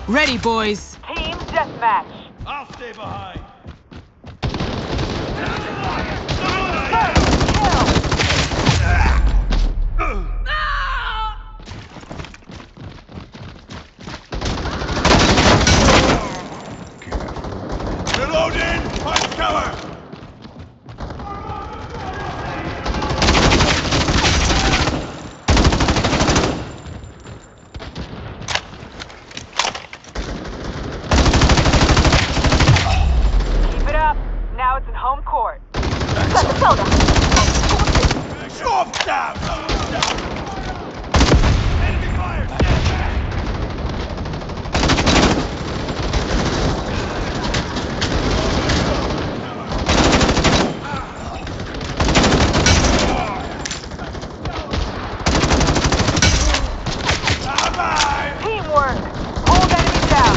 Ready, boys. Team deathmatch. I'll stay behind. Reloading! Find cover! Keep it up. Now it's in home court. Got the soda. Drop down! Enemy fire! Stand back! Teamwork. Hold enemy down.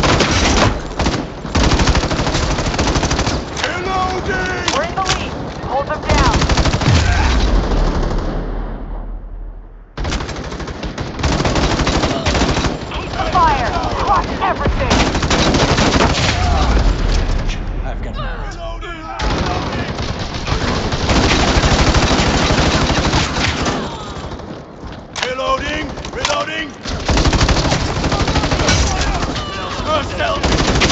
Reloading! We're in the lead. Hold them down. Keep the fire. Crush everything. I've got married. Reloading! Reloading! Yourself!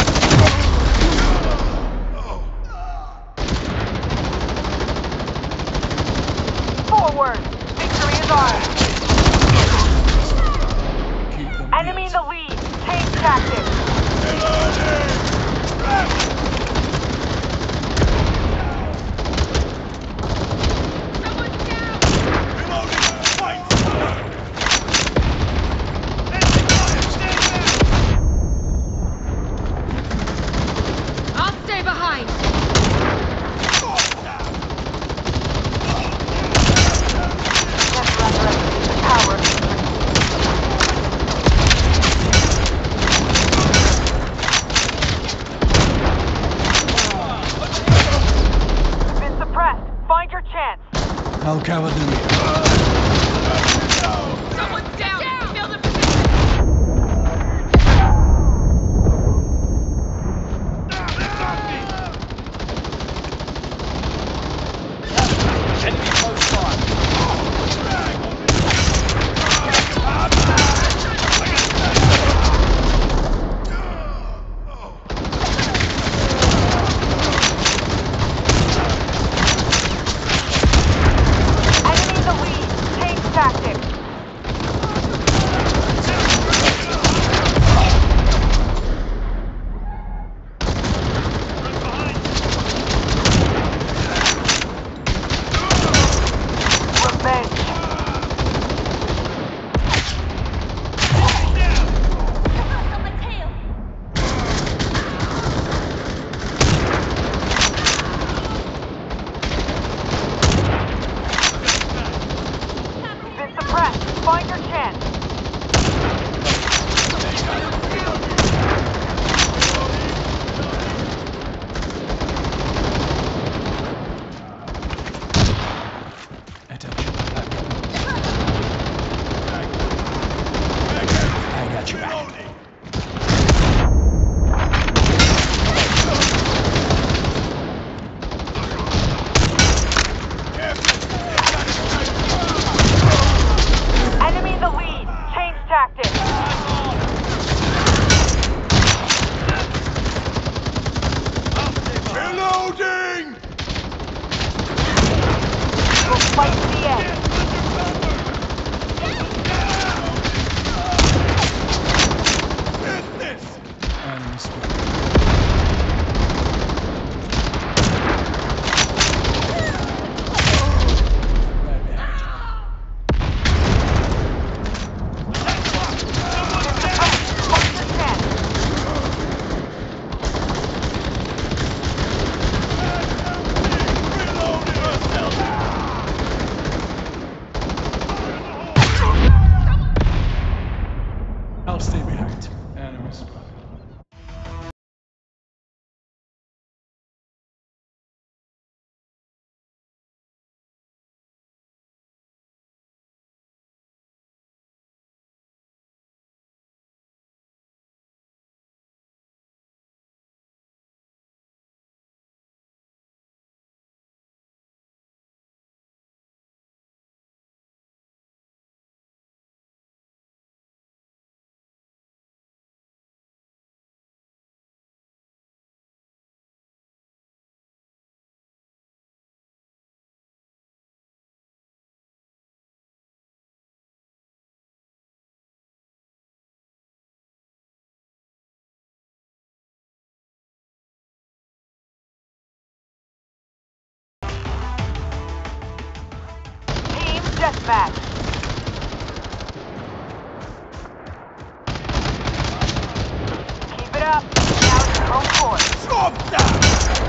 Forward. Victory is ours. Keep them Enemy in the lead. Change tactics. Reloading! Reloading! Fight! Enemy fire! Stand back! I'll stay behind. Never underestimate the power of victory. Been suppressed. Find your chance. I'll cover the rear. Someone's down. Fill the Enemy close by. Enemy in the lead. Change tactics. Revenge. Been suppressed. Find your chance. Attention. I got you back. Enemy in the lead. Change tactics. deathmatch. Keep it up. Now it's home court. Drop down!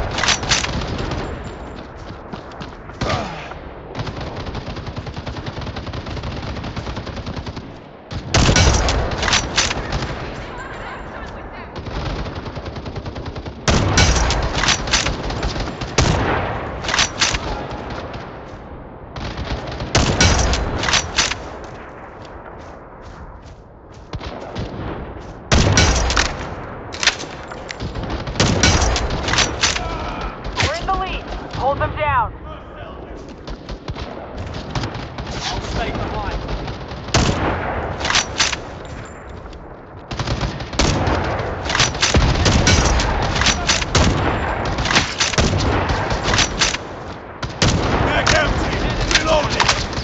We're in the lead. Hold them down. I'll stay behind. Back empty! Reloading!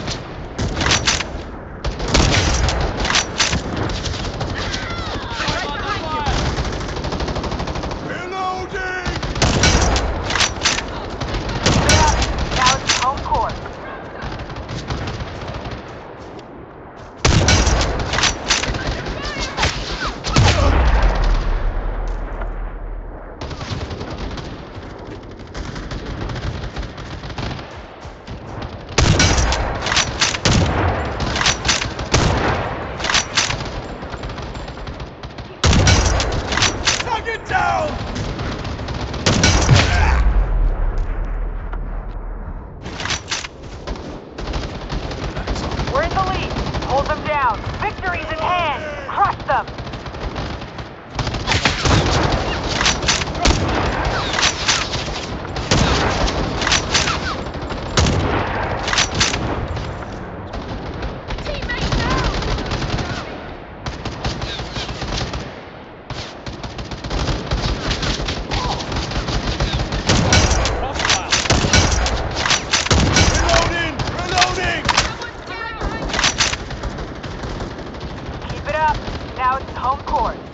Reloading! Keep it up. Now it's home court. Knock it down! We're in the lead. Hold them down. Victory's in hand. Crush them. Teammate down! Reloading! Reloading! Someone's down! Keep it up. Now it's home court.